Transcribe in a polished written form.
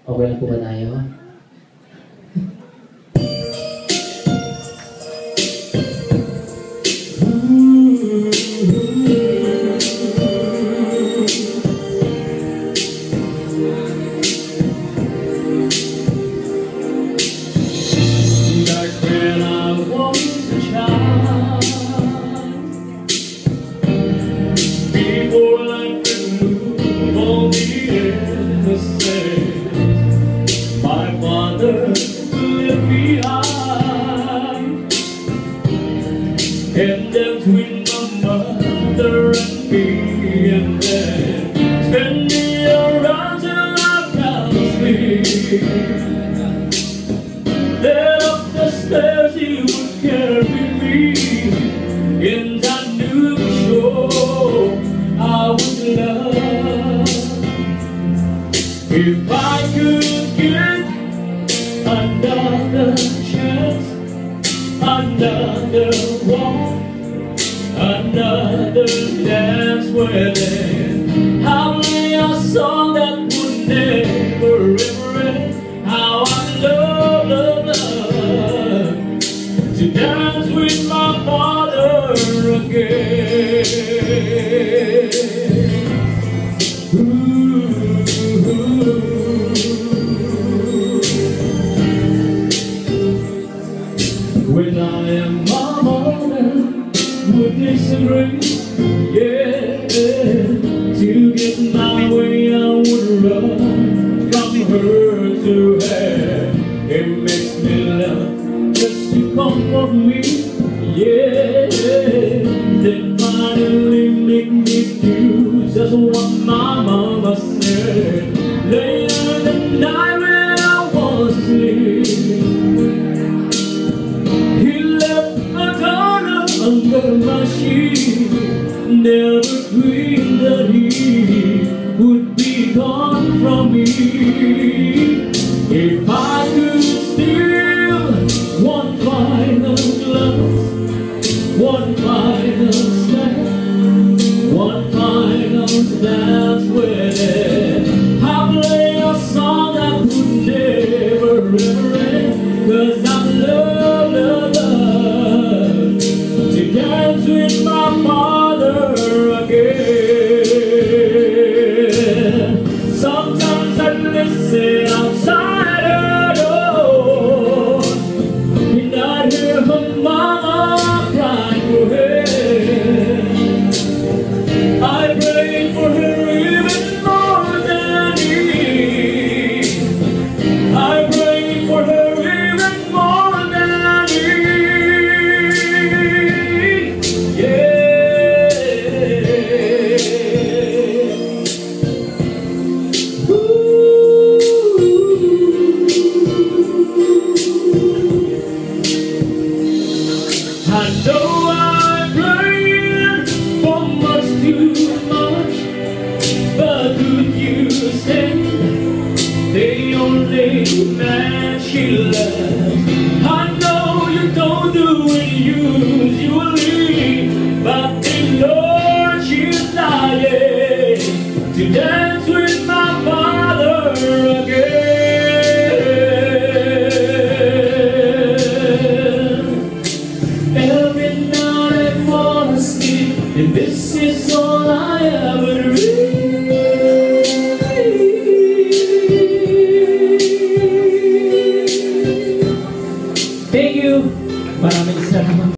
Okay lang po ba tayo? Back when I was a child, before life could move on the innocence, my father left behind, and then between my mother and me, and then spend me around till I fell asleep. Then up the stairs he would carry me, and I knew for sure I was loved. If I could get another chance, another walk, another dance, well then I'll play a song that would never ever end. How I love to dance with my father again. When I am my mother would disagree, yeah. To get my way I would run from her to her. It makes me laugh just to comfort me, yeah. Then finally make me do just what my mama said. Later that night when I was asleep, he left a dollar under my sheet. Never dreamed that he would be gone from me. If I could steal one final glance, one final step, one final dance with it, I'll play a song that would never ever end. 'Cause I love to dance with my father again. Sometimes I listen outside her door, and I hear her mama crying for her. I pray for her even more than me. I pray for her even more than me. Yeah. I know I prayed for much too much, but could you say the only man she loves? I know you don't do it usually, but the Lord, she's lying to dance with my father again. Every night I fall asleep, and this is all I ever read. Thank you. Maraming salamat.